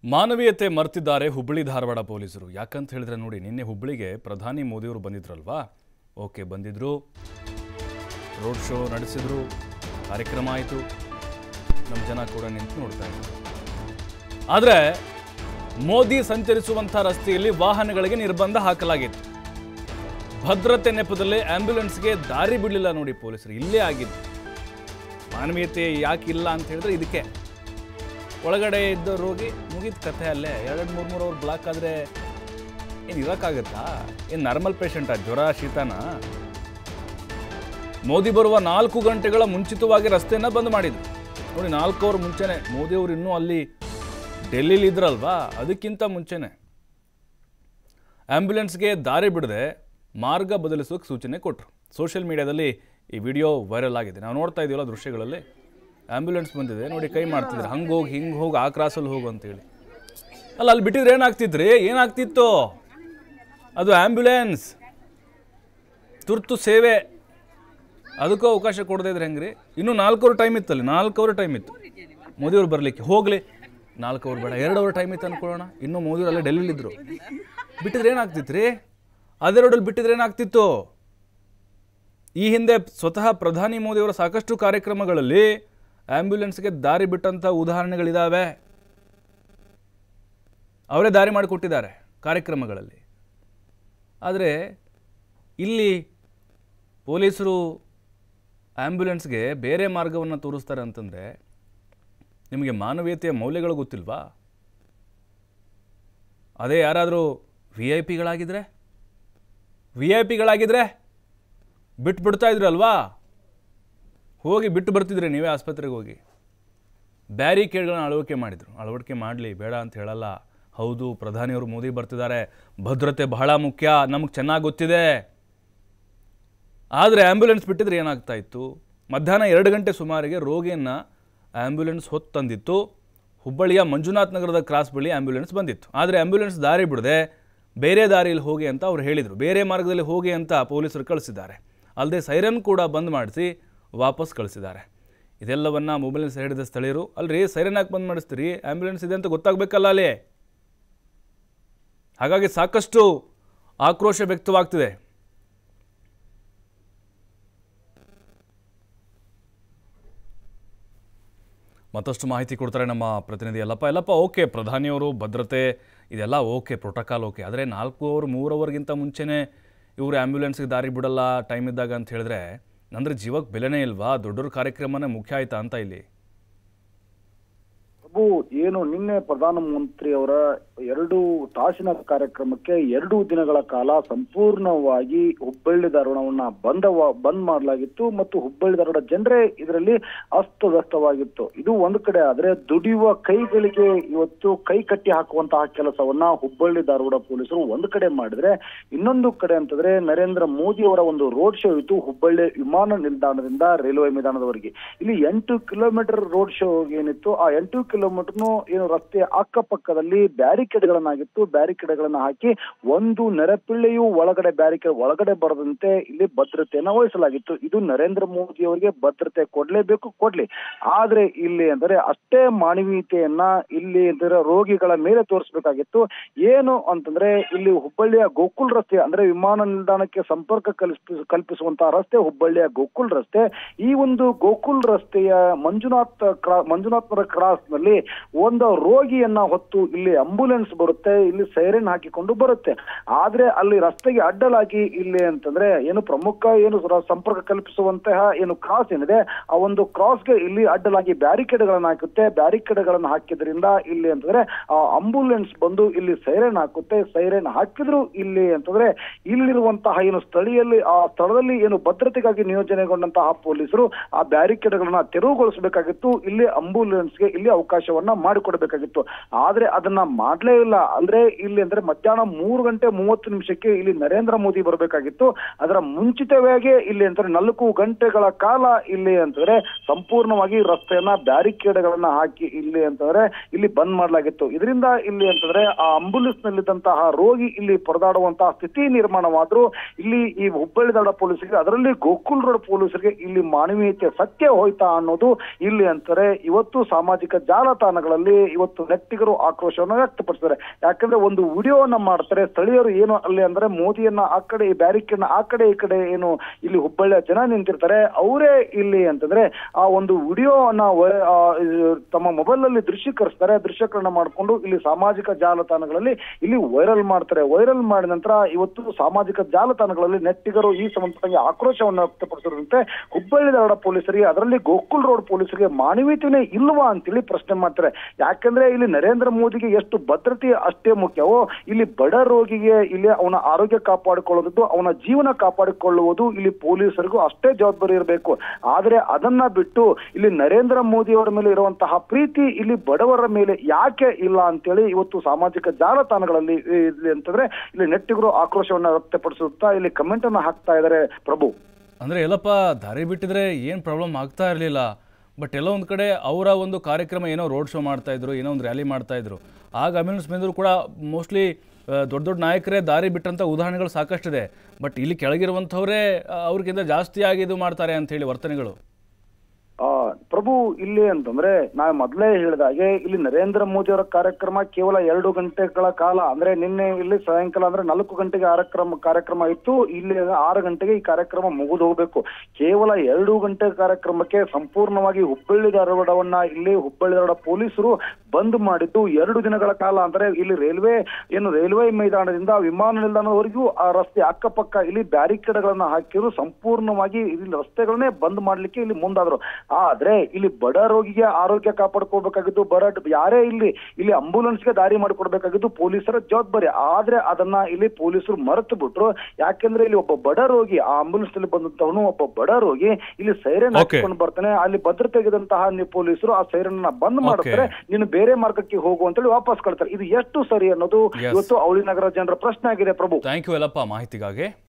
ಮಾನವೀಯತೆ ಮರ್ತಿದ್ದಾರೆ ಹುಬ್ಬಳ್ಳಿ ಧಾರವಾಡ ಪೊಲೀಸರು. ಯಾಕಂತ ಹೇಳಿದ್ರೆ ನೋಡಿ, ನಿನ್ನೆ ಹುಬ್ಬಳ್ಳಿಗೆ ಪ್ರಧಾನಿ ಮೋದಿಯವರು ಬಂದಿದ್ರಲ್ವಾ. ಓಕೆ, ಬಂದಿದ್ರು, ರೋಡ್ ಶೋ ನಡೆಸಿದ್ರು, ಕಾರ್ಯಕ್ರಮ ಆಯಿತು, ನಮ್ಮ ಜನ ಕೂಡ ನಿಂತು ನೋಡ್ತಾ ಇದ್ರು. ಆದರೆ ಮೋದಿ ಸಂಚರಿಸುವಂಥ ರಸ್ತೆಯಲ್ಲಿ ವಾಹನಗಳಿಗೆ ನಿರ್ಬಂಧ ಹಾಕಲಾಗಿತ್ತು. ಭದ್ರತೆ ನೆಪದಲ್ಲಿ ಆಂಬ್ಯುಲೆನ್ಸ್ಗೆ ದಾರಿ ಬಿಡಲಿಲ್ಲ ನೋಡಿ ಪೊಲೀಸರು. ಇಲ್ಲೇ ಆಗಿದ್ದು. ಮಾನವೀಯತೆ ಯಾಕಿಲ್ಲ ಅಂತ ಹೇಳಿದ್ರೆ ಇದಕ್ಕೆ. ಒಳಗಡೆ ಇದ್ದ ರೋಗಿ ಮುಗಿದ ಕಥೆ ಅಲ್ಲೇ 2-3 ಅವರ್ ಬ್ಲಾಕ್ ಆದರೆ ಏನು ಇರೋಕ್ಕಾಗತ್ತಾ? ಏನು ನಾರ್ಮಲ್ ಪೇಷಂಟಾ? ಜ್ವರ ಶೀತನ? ಮೋದಿ ಬರುವ 4 ಗಂಟೆಗಳ ಮುಂಚಿತವಾಗಿ ರಸ್ತೆಯನ್ನು ಬಂದ್ ಮಾಡಿದ್ರು ನೋಡಿ. 4 ಅವರ್ ಮುಂಚೆನೆ ಮೋದಿಯವರು ಇನ್ನೂ ಅಲ್ಲಿ ಡೆಲ್ಲಿಲಿ ಇದ್ರಲ್ವಾ, ಅದಕ್ಕಿಂತ ಮುಂಚೆನೆ ಆಂಬ್ಯುಲೆನ್ಸ್ಗೆ ದಾರಿ ಬಿಡದೆ ಮಾರ್ಗ ಬದಲಿಸೋಕೆ ಸೂಚನೆ ಕೊಟ್ಟರು. ಸೋಷಿಯಲ್ ಮೀಡಿಯಾದಲ್ಲಿ ಈ ವಿಡಿಯೋ ವೈರಲ್ ಆಗಿದೆ. ನಾವು ನೋಡ್ತಾ ಇದೀವಲ್ಲ ದೃಶ್ಯಗಳಲ್ಲಿ, ಆಂಬ್ಯುಲೆನ್ಸ್ ಬಂದಿದೆ ನೋಡಿ, ಕೈ ಮಾಡ್ತಿದ್ರು, ಹಂಗೆ ಹೋಗಿ ಹಿಂಗೆ ಹೋಗಿ ಆ ಕ್ರಾಸಲ್ಲಿ ಹೋಗು ಅಂತೇಳಿ. ಅಲ್ಲ, ಅಲ್ಲಿ ಬಿಟ್ಟಿದ್ರೆ ಏನಾಗ್ತಿದ್ರಿ? ಏನಾಗ್ತಿತ್ತು? ಅದು ಆಂಬ್ಯುಲೆನ್ಸ್, ತುರ್ತು ಸೇವೆ, ಅದಕ್ಕೂ ಅವಕಾಶ ಕೊಡದೇ ಇದ್ರೆ ಹೆಂಗ್ರಿ? ಇನ್ನೂ 4 ಅವರ್ ಟೈಮ್ ಇತ್ತಲ್ಲಿ, 4 ಅವರ್ ಟೈಮ್ ಇತ್ತು ಮೋದಿಯವ್ರು ಬರಲಿಕ್ಕೆ. ಹೋಗಲಿ, 4 ಅವರ್ ಬೇಡ, 2 ಅವರ್ ಟೈಮ್ ಇತ್ತು ಅಂದ್ಕೊಳ್ಳೋಣ. ಇನ್ನೂ ಮೋದಿಯವ್ರು ಅಲ್ಲೇ ಡೆಲ್ಲಿಲಿದ್ದರು. ಬಿಟ್ಟಿದ್ರೆ ಏನಾಗ್ತಿತ್ತು ರೀ? ಅದೇ ರೋಡಲ್ಲಿ ಬಿಟ್ಟಿದ್ರೆ ಏನಾಗ್ತಿತ್ತು? ಈ ಹಿಂದೆ ಸ್ವತಃ ಪ್ರಧಾನಿ ಮೋದಿಯವರ ಸಾಕಷ್ಟು ಕಾರ್ಯಕ್ರಮಗಳಲ್ಲಿ ಆಂಬ್ಯುಲೆನ್ಸ್ಗೆ ದಾರಿ ಬಿಟ್ಟಂಥ ಉದಾಹರಣೆಗಳಿದ್ದಾವೆ. ಅವರೇ ದಾರಿ ಮಾಡಿಕೊಟ್ಟಿದ್ದಾರೆ ಕಾರ್ಯಕ್ರಮಗಳಲ್ಲಿ. ಆದರೆ ಇಲ್ಲಿ ಪೊಲೀಸರು ಆಂಬ್ಯುಲೆನ್ಸ್ಗೆ ಬೇರೆ ಮಾರ್ಗವನ್ನು ತೋರಿಸ್ತಾರೆ ಅಂತಂದರೆ ನಿಮಗೆ ಮಾನವೀಯತೆಯ ಮೌಲ್ಯಗಳು ಗೊತ್ತಿಲ್ವಾ? ಅದೇ ಯಾರಾದರೂ ವಿ ಐ ಪಿಗಳಾಗಿದ್ರೆ ಬಿಟ್ಬಿಡ್ತಾ ಇದ್ರಲ್ವಾ? ಹೋಗಿ ಬಿಟ್ಟು ಬರ್ತಿದ್ರೆ ನೀವೇ ಆಸ್ಪತ್ರೆಗೆ ಹೋಗಿ. ಬ್ಯಾರಿಕೇಡ್ಗಳನ್ನ ಅಳವಡಿಕೆ ಮಾಡಲಿ, ಬೇಡ ಅಂತ ಹೇಳಲ್ಲ. ಹೌದು, ಪ್ರಧಾನಿಯವರು ಮೋದಿ ಬರ್ತಿದ್ದಾರೆ, ಭದ್ರತೆ ಬಹಳ ಮುಖ್ಯ, ನಮಗೆ ಚೆನ್ನಾಗಿ ಗೊತ್ತಿದೆ. ಆದರೆ ಆಂಬ್ಯುಲೆನ್ಸ್ ಬಿಟ್ಟಿದ್ರೆ ಏನಾಗ್ತಾ ಇತ್ತು? ಮಧ್ಯಾಹ್ನ 2 ಗಂಟೆ ಸುಮಾರಿಗೆ ರೋಗಿಯನ್ನು ಆಂಬ್ಯುಲೆನ್ಸ್ ಹೊತ್ತಂದಿತ್ತು. ಹುಬ್ಬಳ್ಳಿಯ ಮಂಜುನಾಥ್ ನಗರದ ಕ್ರಾಸ್ ಬಳಿ ಆಂಬ್ಯುಲೆನ್ಸ್ ಬಂದಿತ್ತು. ಆದರೆ ಆಂಬ್ಯುಲೆನ್ಸ್ ದಾರಿ ಬಿಡದೆ ಬೇರೆ ದಾರಿಯಲ್ಲಿ ಹೋಗಿ ಅಂತ ಅವ್ರು ಹೇಳಿದರು. ಬೇರೆ ಮಾರ್ಗದಲ್ಲಿ ಹೋಗಿ ಅಂತ ಪೊಲೀಸರು ಕಳಿಸಿದ್ದಾರೆ. ಅಲ್ಲದೆ ಸೈರನ್ ಕೂಡ ಬಂದ್ ಮಾಡಿಸಿ ವಾಪಸ್ ಕಳಿಸಿದ್ದಾರೆ. ಇದೆಲ್ಲವನ್ನು ಮೊಬೈಲ್ನಲ್ಲಿ ಹಿಡಿದ ಸ್ಥಳೀಯರು, ಅಲ್ರಿ ಸೈರನ್ ಯಾಕೆ ಬಂದ್ ಮಾಡಿಸ್ತೀರಿ? ಆಂಬ್ಯುಲೆನ್ಸ್ ಇದೆ ಅಂತ ಗೊತ್ತಾಗಬೇಕಲ್ಲ ಅಲ್ಲಿ. ಹಾಗಾಗಿ ಸಾಕಷ್ಟು ಆಕ್ರೋಶ ವ್ಯಕ್ತವಾಗ್ತಿದೆ. ಮತ್ತಷ್ಟು ಮಾಹಿತಿ ಕೊಡ್ತಾರೆ ನಮ್ಮ ಪ್ರತಿನಿಧಿ ಯಲ್ಲಪ್ಪ. ಓಕೆ, ಪ್ರಧಾನಿಯವರು ಭದ್ರತೆ ಇದೆಲ್ಲ ಓಕೆ, ಪ್ರೋಟೋಕಾಲ್ ಓಕೆ. ಆದರೆ 4 ಅವರ್ 3 ಅವರ್ಗಿಂತ ಮುಂಚೆನೇ ಇವರು ಆಂಬ್ಯುಲೆನ್ಸ್ಗೆ ದಾರಿ ಬಿಡಲ್ಲ ಟೈಮ್ ಇದ್ದಾಗ ಅಂತ ಹೇಳಿದ್ರೆ, ಅಂದರೆ ಜೀವಕ್ಕೆ ಬೆಲೆನೇ ಇಲ್ವಾ? ದೊಡ್ಡವ್ರ ಕಾರ್ಯಕ್ರಮನೇ ಮುಖ್ಯ ಆಯ್ತಾ ಅಂತ ಇಲ್ಲಿ? ಏನು ನಿನ್ನೆ ಪ್ರಧಾನಮಂತ್ರಿ ಅವರ 2 ತಾಸಿನ ಕಾರ್ಯಕ್ರಮಕ್ಕೆ 2 ದಿನಗಳ ಕಾಲ ಸಂಪೂರ್ಣವಾಗಿ ಹುಬ್ಬಳ್ಳಿ ಧಾರವಾಡವನ್ನ ಬಂದ್ ಮಾಡಲಾಗಿತ್ತು ಮತ್ತು ಹುಬ್ಬಳ್ಳಿ ಧಾರವಾಡ ಜನರೇ ಇದರಲ್ಲಿ ಅಸ್ತವ್ಯಸ್ತವಾಗಿತ್ತು. ಇದು ಒಂದು ಕಡೆ ಆದ್ರೆ, ದುಡಿಯುವ ಕೈಗಳಿಗೆ ಇವತ್ತು ಕೈ ಕಟ್ಟಿ ಹಾಕುವಂತಹ ಕೆಲಸವನ್ನ ಹುಬ್ಬಳ್ಳಿ ಧಾರವಾಡ ಪೊಲೀಸರು ಒಂದು ಕಡೆ ಮಾಡಿದ್ರೆ, ಇನ್ನೊಂದು ಕಡೆ ಅಂತಂದ್ರೆ ನರೇಂದ್ರ ಮೋದಿ ಅವರ ಒಂದು ರೋಡ್ ಶೋ ಇತ್ತು ಹುಬ್ಬಳ್ಳಿ ವಿಮಾನ ನಿಲ್ದಾಣದಿಂದ ರೈಲ್ವೆ ಮೈದಾನದವರೆಗೆ. ಇಲ್ಲಿ 8 ಕಿಲೋಮೀಟರ್ ರೋಡ್ ಶೋ ಏನಿತ್ತು, ಆ 8 ಕಿಲೋಮೀಟರ್ನು ಏನು ರಸ್ತೆಯ ಅಕ್ಕಪಕ್ಕದಲ್ಲಿ ಬ್ಯಾರಿಕೇಡ್ಗಳನ್ನಾಗಿತ್ತು. ಬ್ಯಾರಿಕೇಡ್ಗಳನ್ನ ಹಾಕಿ ಒಂದು ನೆರೆಪಿಳ್ಳೆಯೂ ಒಳಗಡೆ ಬರದಂತೆ ಇಲ್ಲಿ ಭದ್ರತೆಯನ್ನ ವಹಿಸಲಾಗಿತ್ತು. ಇದು ನರೇಂದ್ರ ಮೋದಿ ಅವರಿಗೆ ಭದ್ರತೆ ಕೊಡ್ಲಿ. ಆದ್ರೆ ಇಲ್ಲಿ ಅಂದರೆ ಅಷ್ಟೇ ಮಾನವೀಯತೆಯನ್ನ ಇಲ್ಲಿ ರೋಗಿಗಳ ಮೇಲೆ ತೋರಿಸಬೇಕಾಗಿತ್ತು. ಏನು ಅಂತಂದ್ರೆ, ಇಲ್ಲಿ ಹುಬ್ಬಳ್ಳಿಯ ಗೋಕುಲ್ ರಸ್ತೆ ಅಂದ್ರೆ ವಿಮಾನ ನಿಲ್ದಾಣಕ್ಕೆ ಸಂಪರ್ಕ ಕಲ್ಪಿಸುವಂತಹ ರಸ್ತೆ ಹುಬ್ಬಳ್ಳಿಯ ಗೋಕುಲ್ ರಸ್ತೆ. ಈ ಒಂದು ಗೋಕುಲ್ ರಸ್ತೆಯ ಮಂಜುನಾಥ್ನಗರ ಕ್ರಾಸ್ ನಲ್ಲಿ ಒಂದು ರೋಗಿಯನ್ನ ಹೊತ್ತು ಇಲ್ಲಿ ಆಂಬ್ಯುಲೆನ್ಸ್ ಬರುತ್ತೆ, ಇಲ್ಲಿ ಸೈರನ್ ಹಾಕಿಕೊಂಡು ಬರುತ್ತೆ. ಆದ್ರೆ ಅಲ್ಲಿ ರಸ್ತೆಗೆ ಅಡ್ಡಲಾಗಿ ಇಲ್ಲಿ ಅಂತಂದ್ರೆ ಏನು ಪ್ರಮುಖ ಸಂಪರ್ಕ ಕಲ್ಪಿಸುವಂತಹ ಏನು ಕ್ರಾಸ್ ಏನಿದೆ, ಆ ಒಂದು ಕ್ರಾಸ್ಗೆ ಇಲ್ಲಿ ಅಡ್ಡಲಾಗಿ ಬ್ಯಾರಿಕೇಡ್ಗಳನ್ನ ಹಾಕುತ್ತೆ. ಬ್ಯಾರಿಕೇಡ್ಗಳನ್ನ ಹಾಕಿದ್ರಿಂದ ಇಲ್ಲಿ ಅಂತಂದ್ರೆ ಆ ಆಂಬ್ಯುಲೆನ್ಸ್ ಬಂದು ಇಲ್ಲಿ ಸೈರನ್ ಹಾಕುತ್ತೆ. ಸೈರನ್ ಹಾಕಿದ್ರು ಇಲ್ಲಿ ಅಂತಂದ್ರೆ ಇಲ್ಲಿರುವಂತಹ ಏನು ಆ ಸ್ಥಳದಲ್ಲಿ ಏನು ಭದ್ರತೆಗಾಗಿ ನಿಯೋಜನೆಗೊಂಡಂತಹ ಪೊಲೀಸರು ಆ ಬ್ಯಾರಿಕೇಡ್ಗಳನ್ನ ತೆರವುಗೊಳಿಸಬೇಕಾಗಿತ್ತು. ಇಲ್ಲಿ ಆಂಬ್ಯುಲೆನ್ಸ್ಗೆ ಇಲ್ಲಿ ಅವಕಾಶವನ್ನ ಮಾಡಿಕೊಡ್ಬೇಕಾಗಿತ್ತು. ಆದ್ರೆ ಅದನ್ನ ಮಾಡ್ಲೇ ಇಲ್ಲ. ಅಂದ್ರೆ ಇಲ್ಲಿ ಅಂದ್ರೆ ಮಧ್ಯಾಹ್ನ 3:30 ಇಲ್ಲಿ ನರೇಂದ್ರ ಮೋದಿ ಬರಬೇಕಾಗಿತ್ತು. ಅದರ ಮುಂಚಿತವಾಗಿ ಇಲ್ಲಿ ಅಂತಂದ್ರೆ 4 ಗಂಟೆಗಳ ಕಾಲ ಇಲ್ಲಿ ಅಂತಂದ್ರೆ ಸಂಪೂರ್ಣವಾಗಿ ರಸ್ತೆಯನ್ನ ಬ್ಯಾರಿಕೇಡ್ಗಳನ್ನ ಹಾಕಿ ಇಲ್ಲಿ ಅಂತಂದ್ರೆ ಇಲ್ಲಿ ಬಂದ್ ಮಾಡಲಾಗಿತ್ತು. ಇದರಿಂದ ಇಲ್ಲಿ ಅಂತಂದ್ರೆ ಆ ಆಂಬ್ಯುಲೆನ್ಸ್ ನಲ್ಲಿದ್ದಂತಹ ರೋಗಿ ಇಲ್ಲಿ ಪರದಾಡುವಂತಹ ಸ್ಥಿತಿ ನಿರ್ಮಾಣವಾದ್ರು. ಇಲ್ಲಿ ಈ ಹುಬ್ಬಳ್ಳಿ ಧಾರವಾಡ ಪೊಲೀಸರಿಗೆ, ಅದರಲ್ಲಿ ಗೋಕುಲ್ ರೋಡ್ ಪೊಲೀಸರಿಗೆ ಇಲ್ಲಿ ಮಾನವೀಯತೆ ಸತ್ಯ ಹೋಯ್ತಾ ಅನ್ನೋದು ಇಲ್ಲಿ ಅಂತಾರೆ ಇವತ್ತು ಸಾಮಾಜಿಕ ಜಾಲ ಜಾಲತಾಣಗಳಲ್ಲಿ ಇವತ್ತು ನೆಟ್ಟಿಗರು ಆಕ್ರೋಶವನ್ನು ವ್ಯಕ್ತಪಡಿಸಿದ್ದಾರೆ. ಯಾಕಂದ್ರೆ ಒಂದು ವಿಡಿಯೋವನ್ನ ಮಾಡ್ತಾರೆ ಸ್ಥಳೀಯರು, ಏನು ಅಲ್ಲಿ ಅಂದ್ರೆ ಮೋದಿಯನ್ನ ಆ ಕಡೆ, ಈ ಬ್ಯಾರಿಕೇಡ್ ಆ ಕಡೆ ಈ ಕಡೆ ಏನು ಇಲ್ಲಿ ಹುಬ್ಬಳ್ಳಿಯ ಜನ ನಿಂತಿರ್ತಾರೆ ಅವರೇ ಇಲ್ಲಿ ಅಂತಂದ್ರೆ ಆ ಒಂದು ವಿಡಿಯೋವನ್ನ ತಮ್ಮ ಮೊಬೈಲ್ ಅಲ್ಲಿ ದೃಶ್ಯೀಕರಣ ಮಾಡಿಕೊಂಡು ಇಲ್ಲಿ ಸಾಮಾಜಿಕ ಜಾಲತಾಣಗಳಲ್ಲಿ ಇಲ್ಲಿ ವೈರಲ್ ಮಾಡ್ತಾರೆ. ವೈರಲ್ ಮಾಡಿದ ನಂತರ ಇವತ್ತು ಸಾಮಾಜಿಕ ಜಾಲತಾಣಗಳಲ್ಲಿ ನೆಟ್ಟಿಗರು ಈ ಸಂಬಂಧಪಟ್ಟ ಆಕ್ರೋಶವನ್ನು ವ್ಯಕ್ತಪಡಿಸಿದಂತೆ ಹುಬ್ಬಳ್ಳಿ ಧಾರವಾಡ ಪೊಲೀಸರಿಗೆ, ಅದರಲ್ಲಿ ಗೋಕುಲ್ ರೋಡ್ ಪೊಲೀಸರಿಗೆ ಮಾನವೀಯತೆನೇ ಇಲ್ವಾ ಅಂತೇಳಿ ಪ್ರಶ್ನೆ ಮಾಡ್ತಾರೆ. ಯಾಕಂದ್ರೆ ಇಲ್ಲಿ ನರೇಂದ್ರ ಮೋದಿಗೆ ಎಷ್ಟು ಭದ್ರತೆ ಅಷ್ಟೇ ಮುಖ್ಯವೋ ಇಲ್ಲಿ ಬಡ ರೋಗಿಗೆ ಇಲ್ಲಿ ಅವನ ಆರೋಗ್ಯ ಕಾಪಾಡಿಕೊಳ್ಳುವುದು, ಅವನ ಜೀವನ ಕಾಪಾಡಿಕೊಳ್ಳುವುದು ಇಲ್ಲಿ ಪೊಲೀಸರಿಗೂ ಅಷ್ಟೇ ಜವಾಬ್ದಾರಿ ಇರಬೇಕು. ಆದ್ರೆ ಅದನ್ನ ಬಿಟ್ಟು ಇಲ್ಲಿ ನರೇಂದ್ರ ಮೋದಿ ಅವರ ಮೇಲೆ ಇರುವಂತಹ ಪ್ರೀತಿ ಇಲ್ಲಿ ಬಡವರ ಮೇಲೆ ಯಾಕೆ ಇಲ್ಲ ಅಂತೇಳಿ ಇವತ್ತು ಸಾಮಾಜಿಕ ಜಾಲತಾಣಗಳಲ್ಲಿ ಅಂತಂದ್ರೆ ಇಲ್ಲಿ ನೆಟ್ಟಿಗರು ಆಕ್ರೋಶವನ್ನ ವ್ಯಕ್ತಪಡಿಸುತ್ತಾ ಇಲ್ಲಿ ಕಮೆಂಟ್ ಅನ್ನ ಹಾಕ್ತಾ ಇದ್ದಾರೆ. ಪ್ರಭು, ಅಂದರೆ ಎಲ್ಲಪ್ಪ ದಾರಿ ಬಿಟ್ಟಿದ್ರೆ ಏನು ಪ್ರಾಬ್ಲಮ್ ಆಗ್ತಾ ಇರಲಿಲ್ಲ. ಬಟ್ ಎಲ್ಲ ಒಂದು ಕಡೆ ಅವರ ಒಂದು ಕಾರ್ಯಕ್ರಮ ಏನೋ ರೋಡ್ ಶೋ ಮಾಡ್ತಾಯಿದ್ರು, ಏನೋ ಒಂದು ರ್ಯಾಲಿ ಮಾಡ್ತಾಯಿದ್ರು, ಆಗ ಆಂಬ್ಯುಲೆನ್ಸ್ ಬಂದರೂ ಕೂಡ ಮೋಸ್ಟ್ಲಿ ದೊಡ್ಡ ದೊಡ್ಡ ನಾಯಕರೇ ದಾರಿ ಬಿಟ್ಟಂಥ ಉದಾಹರಣೆಗಳು ಸಾಕಷ್ಟಿದೆ. ಬಟ್ ಇಲ್ಲಿ ಕೆಳಗಿರುವಂಥವರೇ ಅವ್ರಿಗಿಂತ ಜಾಸ್ತಿಯಾಗಿ ಇದು ಮಾಡ್ತಾರೆ ಅಂಥೇಳಿ ವರ್ತನೆಗಳು. ಪ್ರಭು, ಇಲ್ಲಿ ಅಂತಂದ್ರೆ ನಾವು ಮೊದಲೇ ಹೇಳಿದಾಗೆ ಇಲ್ಲಿ ನರೇಂದ್ರ ಮೋದಿ ಅವರ ಕಾರ್ಯಕ್ರಮ ಕೇವಲ 2 ಗಂಟೆಗಳ ಕಾಲ, ಅಂದ್ರೆ ನಿನ್ನೆ ಇಲ್ಲಿ ಸಾಯಂಕಾಲ ಅಂದ್ರೆ 4 ಗಂಟೆಗೆ ಕಾರ್ಯಕ್ರಮ ಇತ್ತು, ಇಲ್ಲಿ 6 ಗಂಟೆಗೆ ಈ ಕಾರ್ಯಕ್ರಮ ಮುಗಿದು ಹೋಗ್ಬೇಕು. ಕೇವಲ 2 ಗಂಟೆ ಕಾರ್ಯಕ್ರಮಕ್ಕೆ ಸಂಪೂರ್ಣವಾಗಿ ಹುಬ್ಬಳ್ಳಿ ಧಾರವಾಡವನ್ನ ಇಲ್ಲಿ ಹುಬ್ಬಳ್ಳಿ ಧಾರವಾಡ ಪೊಲೀಸರು ಬಂದ್ ಮಾಡಿದ್ದು 2 ದಿನಗಳ ಕಾಲ. ಅಂದ್ರೆ ಇಲ್ಲಿ ರೈಲ್ವೆ ಮೈದಾನದಿಂದ ವಿಮಾನ ನಿಲ್ದಾಣದವರೆಗೂ ಆ ರಸ್ತೆ ಅಕ್ಕಪಕ್ಕ ಇಲ್ಲಿ ಬ್ಯಾರಿಕೇಡ್ಗಳನ್ನ ಹಾಕಿದ್ರು, ಸಂಪೂರ್ಣವಾಗಿ ಇಲ್ಲಿ ರಸ್ತೆಗಳನ್ನೇ ಬಂದ್ ಮಾಡ್ಲಿಕ್ಕೆ ಇಲ್ಲಿ ಮುಂದಾದ್ರು. ಆದ್ರೆ ಇಲ್ಲಿ ಬಡ ರೋಗಿಗೆ ಆರೋಗ್ಯ ಕಾಪಾಡ್ಕೋಬೇಕಾಗಿದ್ದು, ಯಾರೇ ಇಲ್ಲಿ ಆಂಬುಲೆನ್ಸ್ಗೆ ದಾರಿ ಮಾಡಿಕೊಡ್ಬೇಕಾಗಿದ್ದು ಪೊಲೀಸರ ಜವಾಬ್ದಾರಿ. ಆದ್ರೆ ಅದನ್ನ ಇಲ್ಲಿ ಪೊಲೀಸರು ಮರೆತು ಬಿಟ್ರು. ಯಾಕೆಂದ್ರೆ ಇಲ್ಲಿ ಒಬ್ಬ ಬಡ ರೋಗಿ, ಆ ಆಂಬುಲೆನ್ಸ್ ನಲ್ಲಿ ಬಂದಂತವನು ಒಬ್ಬ ಬಡ ರೋಗಿ ಇಲ್ಲಿ ಸೈರನ್ ಹಾಕಿಕೊಂಡು ಬರ್ತಾನೆ, ಅಲ್ಲಿ ಭದ್ರತೆಗಿದಂತಹ ಪೊಲೀಸರು ಆ ಸೈರನ್ ಬಂದ್ ಮಾಡ್ತಾರೆ, ನೀನು ಬೇರೆ ಮಾರ್ಗಕ್ಕೆ ಹೋಗು ಅಂತೇಳಿ ವಾಪಸ್ ಕಳ್ತಾರೆ. ಇದು ಎಷ್ಟು ಸರಿ ಅನ್ನೋದು ಇವತ್ತು ಅವಳಿ ನಗರ ಜನರ ಪ್ರಶ್ನೆ ಆಗಿದೆ. ಪ್ರಭು, ಥ್ಯಾಂಕ್ ಯು ಎಲ್ಲಪ್ಪ ಮಾಹಿತಿಗಾಗಿ.